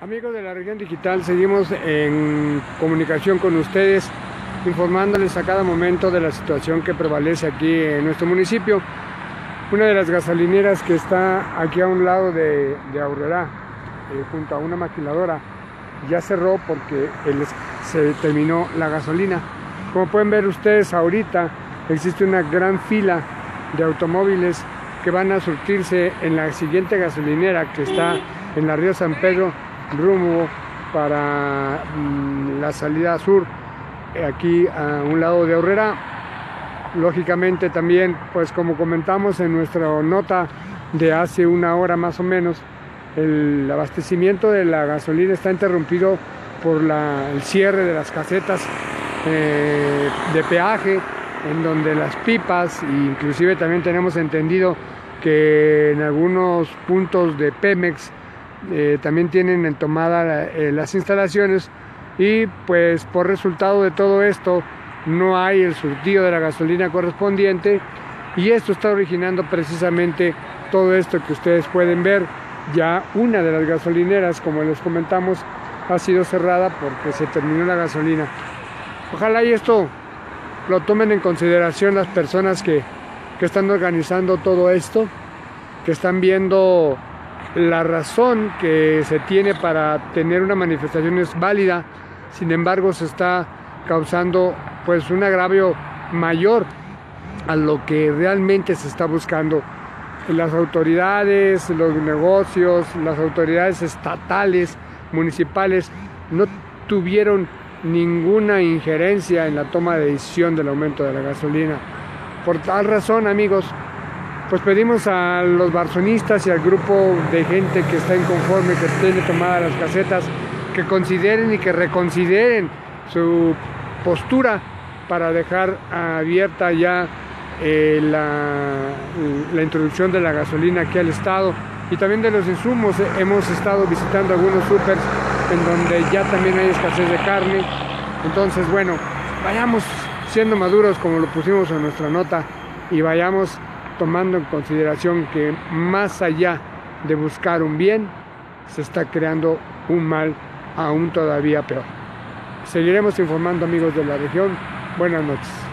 Amigos de la región digital, seguimos en comunicación con ustedes, informándoles a cada momento de la situación que prevalece aquí en nuestro municipio. Una de las gasolineras que está aquí a un lado de Aurrerá, junto a una maquiladora, ya cerró porque se terminó la gasolina. Como pueden ver ustedes ahorita, existe una gran fila de automóviles que van a surtirse en la siguiente gasolinera que está en la Río San Pedro, rumbo para la salida sur, aquí a un lado de Aurrerá. Lógicamente también, pues como comentamos en nuestra nota de hace una hora más o menos, el abastecimiento de la gasolina está interrumpido por el cierre de las casetas de peaje, en donde las pipas, inclusive también tenemos entendido que en algunos puntos de Pemex también tienen en tomada las instalaciones, y pues por resultado de todo esto no hay el surtido de la gasolina correspondiente, y esto está originando precisamente todo esto que ustedes pueden ver. Ya una de las gasolineras, como les comentamos, ha sido cerrada porque se terminó la gasolina. Ojalá y esto lo tomen en consideración las personas que están organizando todo esto, que están viendo la razón que se tiene para tener una manifestación es válida. Sin embargo, se está causando pues un agravio mayor a lo que realmente se está buscando. Las autoridades, los negocios, las autoridades estatales, municipales, no tuvieron ninguna injerencia en la toma de decisión del aumento de la gasolina. Por tal razón, amigos, pues pedimos a los barzonistas y al grupo de gente que está inconforme, que tiene tomadas las casetas, que consideren y que reconsideren su postura para dejar abierta ya la introducción de la gasolina aquí al estado, y también de los insumos. Hemos estado visitando algunos súpers en donde ya también hay escasez de carne. Entonces, bueno, vayamos siendo maduros, como lo pusimos en nuestra nota, y vayamos tomando en consideración que más allá de buscar un bien, se está creando un mal aún todavía peor. Seguiremos informando, amigos de la región. Buenas noches.